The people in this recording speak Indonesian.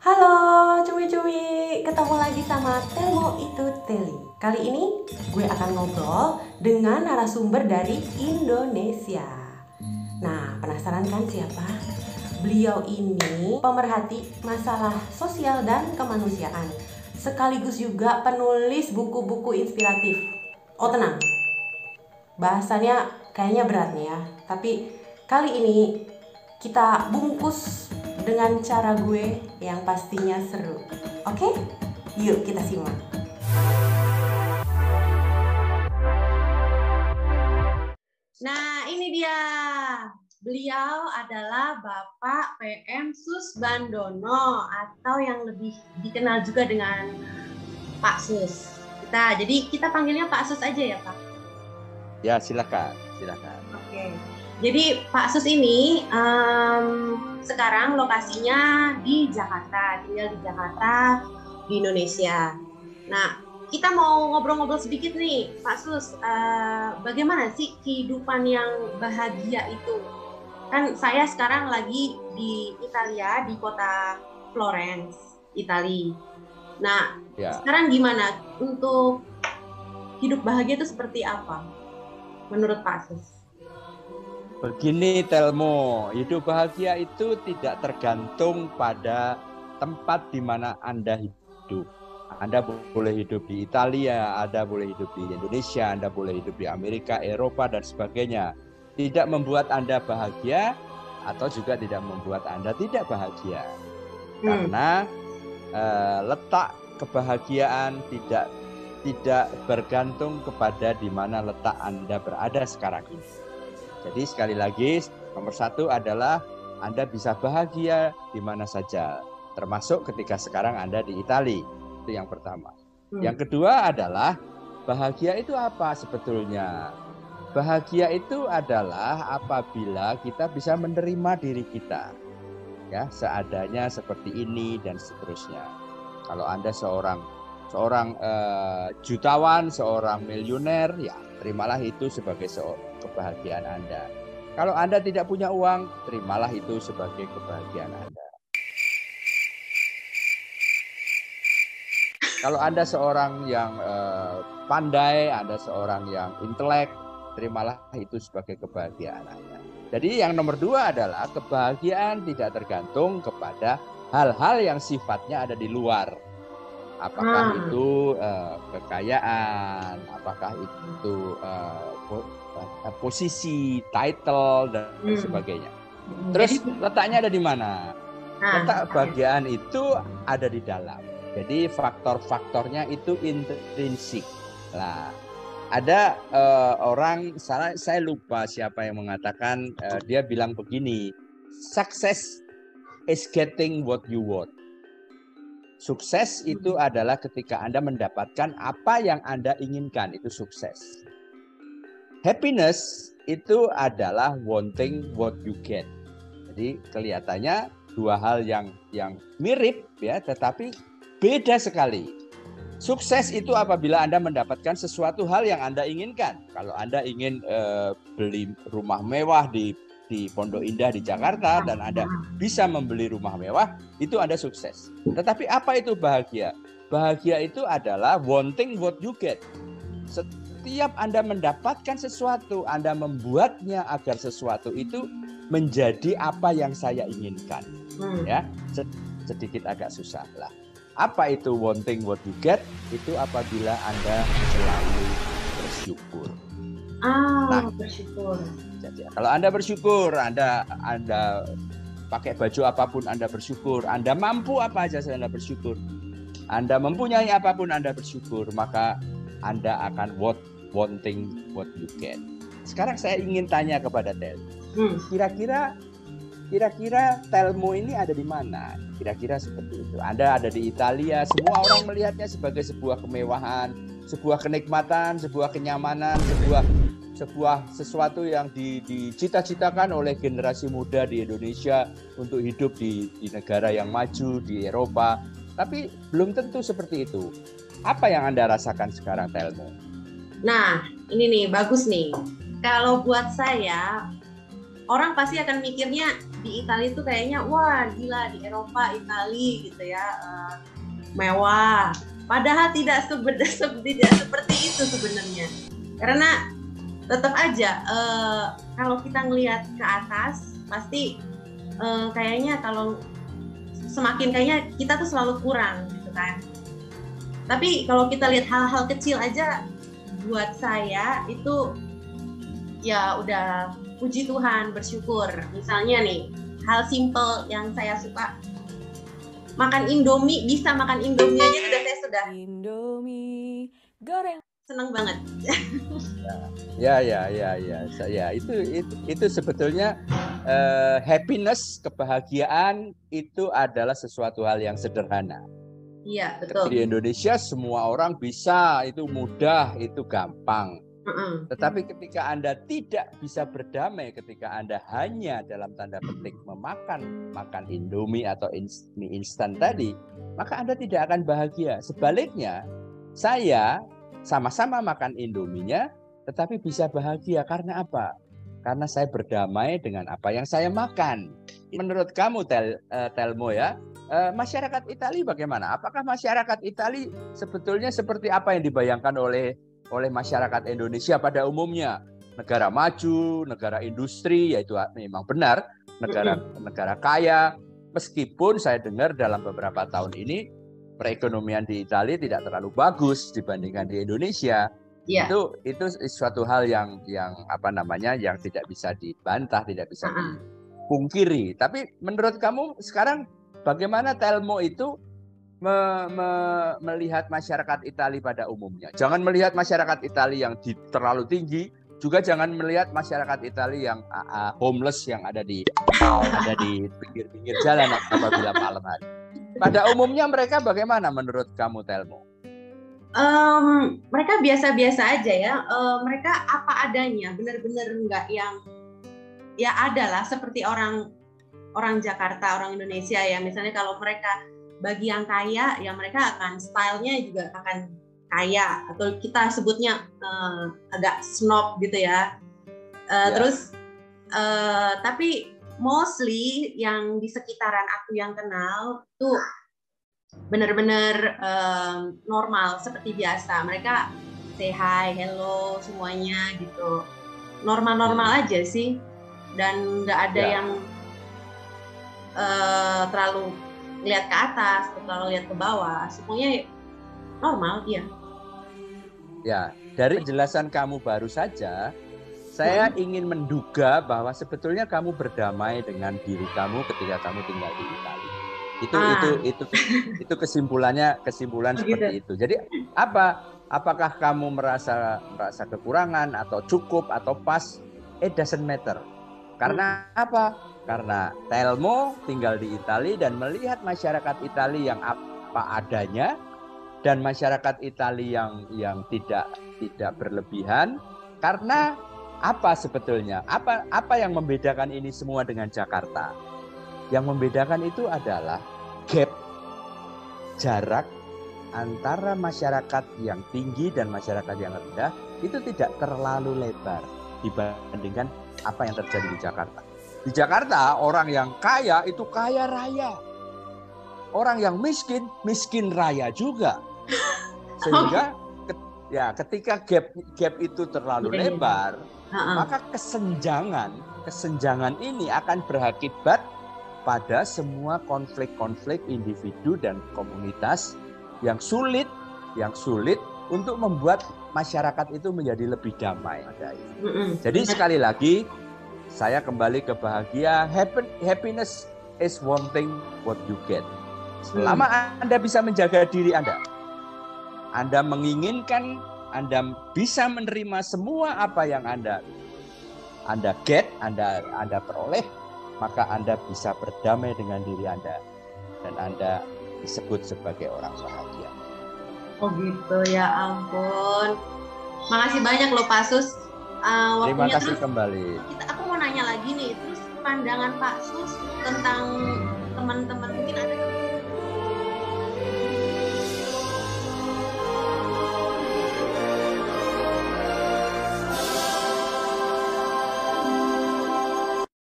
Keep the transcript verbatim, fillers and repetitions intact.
Halo cumi-cumi, ketemu lagi sama Telmo Itu Teli. Kali ini gue akan ngobrol dengan narasumber dari Indonesia. Nah, penasaran kan siapa? Beliau ini pemerhati masalah sosial dan kemanusiaan, sekaligus juga penulis buku-buku inspiratif. Oh tenang, bahasannya kayaknya berat nih ya, tapi kali ini kita bungkus dengan cara gue yang pastinya seru. Oke? Yuk kita simak. Nah, ini dia. Beliau adalah Bapak P M Susbandono atau yang lebih dikenal juga dengan Pak Sus. Kita jadi kita panggilnya Pak Sus aja ya, Pak. Ya, silakan, silakan. Oke. Jadi Pak Sus ini um, sekarang lokasinya di Jakarta, tinggal di Jakarta, di Indonesia. Nah, kita mau ngobrol-ngobrol sedikit nih, Pak Sus. Uh, bagaimana sih kehidupan yang bahagia itu? Kan saya sekarang lagi di Italia, di kota Florence, Italia. Nah, ya. Sekarang gimana untuk hidup bahagia itu seperti apa, menurut Pak Sus? Begini Telmo, hidup bahagia itu tidak tergantung pada tempat di mana Anda hidup. Anda boleh hidup di Italia, Anda boleh hidup di Indonesia, Anda boleh hidup di Amerika, Eropa, dan sebagainya. Tidak membuat Anda bahagia atau juga tidak membuat Anda tidak bahagia. Hmm. Karena eh, letak kebahagiaan tidak tidak bergantung kepada di mana letak Anda berada sekarang ini. Jadi sekali lagi, nomor satu adalah Anda bisa bahagia di mana saja, termasuk ketika sekarang Anda di Italia. Itu yang pertama. Hmm. Yang kedua adalah bahagia itu apa sebetulnya? Bahagia itu adalah apabila kita bisa menerima diri kita, ya seadanya seperti ini dan seterusnya. Kalau Anda seorang seorang uh, jutawan, seorang miliuner, ya terimalah itu sebagai seorang kebahagiaan Anda. Kalau Anda tidak punya uang, terimalah itu sebagai kebahagiaan Anda. Kalau Anda seorang yang uh, pandai, Anda seorang yang intelek, terimalah itu sebagai kebahagiaan Anda. Jadi yang nomor dua adalah kebahagiaan tidak tergantung kepada hal-hal yang sifatnya ada di luar. Apakah hmm. itu uh, kekayaan, apakah itu uh, posisi, title, dan hmm. sebagainya. Terus letaknya ada di mana? Letak kebahagiaan itu ada di dalam. Jadi faktor-faktornya itu intrinsik. Nah, ada uh, orang, saya, saya lupa siapa yang mengatakan, uh, dia bilang begini, success is getting what you want. Sukses itu adalah ketika Anda mendapatkan apa yang Anda inginkan, itu sukses. Happiness itu adalah wanting what you get. Jadi kelihatannya dua hal yang yang mirip ya, tetapi beda sekali. Sukses itu apabila Anda mendapatkan sesuatu hal yang Anda inginkan. Kalau Anda ingin uh, beli rumah mewah di di Pondok Indah di Jakarta dan Anda bisa membeli rumah mewah, itu Anda sukses. Tetapi apa itu bahagia? Bahagia itu adalah wanting what you get. Setiap Anda mendapatkan sesuatu, Anda membuatnya agar sesuatu itu menjadi apa yang saya inginkan. Hmm. Ya, sedikit agak susah lah. Apa itu wanting what you get? Itu apabila Anda selalu bersyukur. Ah, nah, bersyukur. Jadi, kalau Anda bersyukur, Anda Anda pakai baju apapun Anda bersyukur, Anda mampu apa aja Anda bersyukur, Anda mempunyai apapun Anda bersyukur, maka Anda akan what wanting what you get. Sekarang saya ingin tanya kepada Tel, hmm. kira-kira kira-kira Telmo ini ada di mana? Kira-kira seperti itu. Anda ada di Italia, semua orang melihatnya sebagai sebuah kemewahan, sebuah kenikmatan, sebuah kenyamanan, sebuah sebuah sesuatu yang dicita-citakan oleh generasi muda di Indonesia untuk hidup di, di negara yang maju, di Eropa. Tapi belum tentu seperti itu. Apa yang Anda rasakan sekarang, Telmo? Nah, ini nih, bagus nih. Kalau buat saya, orang pasti akan mikirnya di Italia itu kayaknya wah gila, di Eropa, Italia gitu ya, uh, mewah. Padahal tidak, sebe- tidak seperti itu sebenarnya. Karena tetap aja uh, kalau kita ngelihat ke atas pasti uh, kayaknya kalau semakin kayaknya kita tuh selalu kurang gitu kan. Tapi kalau kita lihat hal-hal kecil aja, buat saya itu ya udah puji Tuhan, bersyukur. Misalnya nih, hal simple yang saya suka, makan Indomie, bisa makan Indomie aja sudah saya sudah Indomie goreng. Seneng banget. Ya, ya, ya, ya, ya. Itu itu, itu sebetulnya uh, happiness, kebahagiaan itu adalah sesuatu hal yang sederhana. Iya, betul. Di Indonesia semua orang bisa, itu mudah, itu gampang. Uh-uh. Tetapi ketika Anda tidak bisa berdamai, ketika Anda hanya dalam tanda petik memakan makan Indomie atau mie instan tadi, maka Anda tidak akan bahagia. Sebaliknya, saya sama-sama makan Indominya, tetapi bisa bahagia. Karena apa? Karena saya berdamai dengan apa yang saya makan. Menurut kamu, Tel, uh, Telmo ya, Uh, masyarakat Italia bagaimana? Apakah masyarakat Italia sebetulnya seperti apa yang dibayangkan oleh oleh masyarakat Indonesia pada umumnya? Negara maju, negara industri, yaitu memang benar, negara negara kaya. Meskipun saya dengar dalam beberapa tahun ini perekonomian di Italia tidak terlalu bagus dibandingkan di Indonesia. Yeah. Itu itu suatu hal yang yang apa namanya yang tidak bisa dibantah, tidak bisa uh-uh. dipungkiri. Tapi menurut kamu sekarang bagaimana Telmo itu me, me, melihat masyarakat Italia pada umumnya? Jangan melihat masyarakat Italia yang di, terlalu tinggi, juga jangan melihat masyarakat Italia yang uh, homeless yang ada di ada di pinggir-pinggir jalan apabila malam hari. Pada umumnya mereka bagaimana menurut kamu, Telmo? Um, mereka biasa-biasa aja ya. Uh, mereka apa adanya, benar-benar nggak yang ya adalah seperti orang orang Jakarta, orang Indonesia ya. Misalnya kalau mereka bagi yang kaya, ya mereka akan stylenya juga akan kaya, atau kita sebutnya uh, agak snob gitu ya. Uh, yeah. Terus, uh, tapi mostly yang di sekitaran aku yang kenal tuh benar-benar uh, normal seperti biasa. Mereka say hi, hello semuanya gitu, normal-normal aja sih, dan nggak ada yeah. yang Uh, terlalu lihat ke atas, terlalu lihat ke bawah, semuanya normal, iya. Ya, dari penjelasan kamu baru saja, saya hmm. ingin menduga bahwa sebetulnya kamu berdamai dengan diri kamu ketika kamu tinggal di Italia. Itu ah. itu itu itu kesimpulannya, kesimpulan oh, seperti gitu. itu. Jadi apa? Apakah kamu merasa merasa kekurangan atau cukup atau pas? It doesn't matter. Karena hmm. apa? Karena Telmo tinggal di Italia dan melihat masyarakat Italia yang apa adanya dan masyarakat Italia yang yang tidak tidak berlebihan. Karena apa sebetulnya? Apa apa yang membedakan ini semua dengan Jakarta? Yang membedakan itu adalah gap, jarak antara masyarakat yang tinggi dan masyarakat yang rendah itu tidak terlalu lebar dibandingkan apa yang terjadi di Jakarta. Di Jakarta orang yang kaya itu kaya raya. Orang yang miskin, miskin raya juga. Sehingga ya ketika gap gap itu terlalu lebar, uh-uh. maka kesenjangan, kesenjangan ini akan berakibat pada semua konflik-konflik individu dan komunitas yang sulit, yang sulit untuk membuat masyarakat itu menjadi lebih damai. Uh-uh. Jadi sekali lagi saya kembali ke bahagia. Happiness is one thing what you get. Selama hmm. Anda bisa menjaga diri Anda, Anda menginginkan, Anda bisa menerima semua apa yang Anda Anda get, Anda Anda peroleh, maka Anda bisa berdamai dengan diri Anda dan Anda disebut sebagai orang bahagia. Oh gitu, ya ampun. Makasih banyak loh Pak Sus. Uh, Terima kasih terus, kembali. Kita, aku mau nanya lagi nih, terus pandangan Pak Sus tentang teman-teman mungkin ada